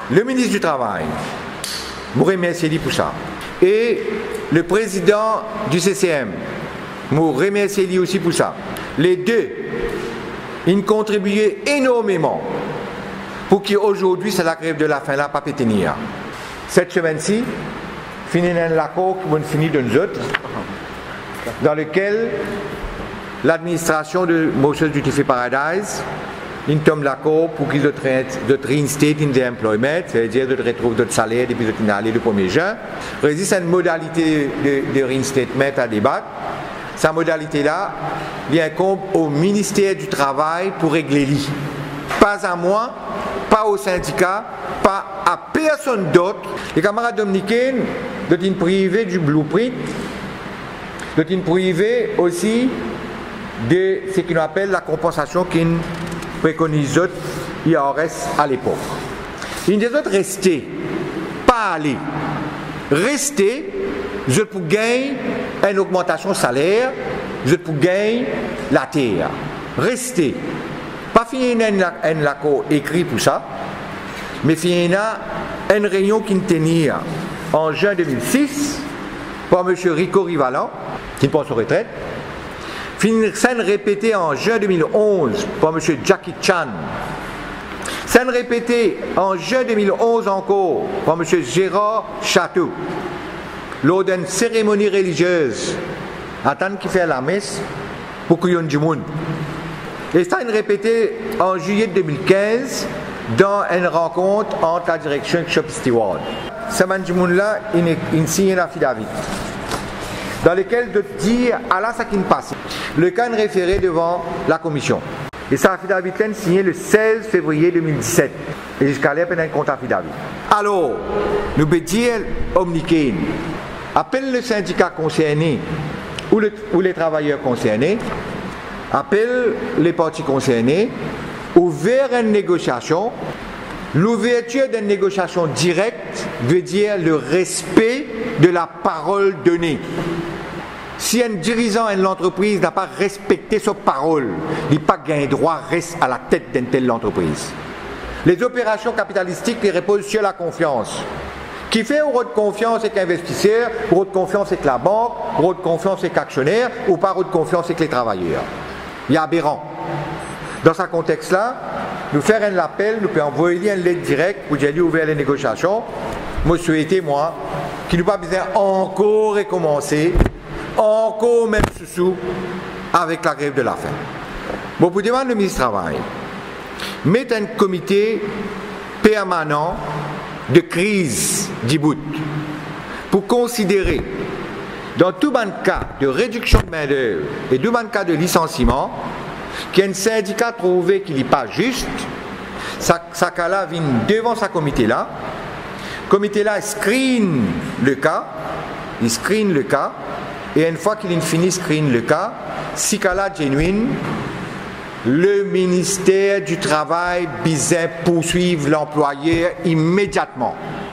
le ministre du Travail, je remercie pour ça, et le président du CCM, je remercie aussi pour ça. Les deux, ils ont contribué énormément pour qu'aujourd'hui, c'est la grève de la faim là, pas tenir. Cette semaine-ci, finit l'accord qui va finir de nous autres, dans lequel l'administration de Moses Duty Free Paradise, ils tombent l'accord pour qu'ils reinstate in the employment, c'est-à-dire de retrouver d'autres salaires depuis qu'ils sont allés le 1er juin. Résiste à une modalité de reinstatement à débattre. Sa modalité-là, il incombe au ministère du Travail pour régler l'I. Pas à moi, pas au syndicat, pas à personne d'autre. Les camarades dominicains doivent être privés du blueprint, doivent être privés aussi de ce qu'on appelle la compensation qu'ils préconisent IRS à l'époque. Ils des autres rester, pas aller. Rester, je pour gagner une augmentation salaire, je pour gagner la terre. Rester. Pas finir un accord écrit pour ça, mais finir une réunion qui tenait en juin 2006 par M. Rico Rivalan, qui pense aux retraites. Finir scène répétée en juin 2011 par M. Jackie Chan. Scène répétée en juin 2011 encore par M. Gérard Château. Lors d'une cérémonie religieuse, attendre qu'il fait la messe pour qu'il y ait du monde. Et ça a été répété en juillet 2015 dans une rencontre entre la direction et Shop Steward. Ce monde-là, il signe un affidavit dans lequel de dire à la qui passe. Le cas est référé devant la commission. Et ça affidavit est signé le 16 février 2017. Et jusqu'à là, il y a un compte affidavit. Alors, nous pouvons dire omniqué. Appelle le syndicat concerné ou les travailleurs concernés, appelle les partis concernés, ouvrir une négociation. L'ouverture d'une négociation directe veut dire le respect de la parole donnée. Si un dirigeant de l'entreprise n'a pas respecté sa parole, il n'a pas gagné droit reste à la tête d'une telle entreprise. Les opérations capitalistiques reposent sur la confiance. Qui fait euro de confiance avec l'investisseur, euro de confiance avec la banque, euro de confiance avec l'actionnaire, ou pas euro de confiance avec les travailleurs. Il y a aberrant. Dans ce contexte-là, nous faire un appel, nous pouvons envoyer une lettre directe pour dire ouvrir les négociations. Moi, je souhaite, moi, qu'il nous pas besoin encore recommencer, encore même sous avec la grève de la faim. Bon, pour demander le ministre du Travail, mettre un comité permanent de crise d'Ibout pour considérer dans tout bon cas de réduction de main-d'œuvre et tout bon cas de licenciement qu'un syndicat trouvé qu'il n'est pas juste, ça cas-là vient devant sa comité-là. Comité-là screen le cas, il screen le cas, et une fois qu'il finit screen le cas, si cas-là genuine, le ministère du Travail besoin poursuivre l'employeur immédiatement.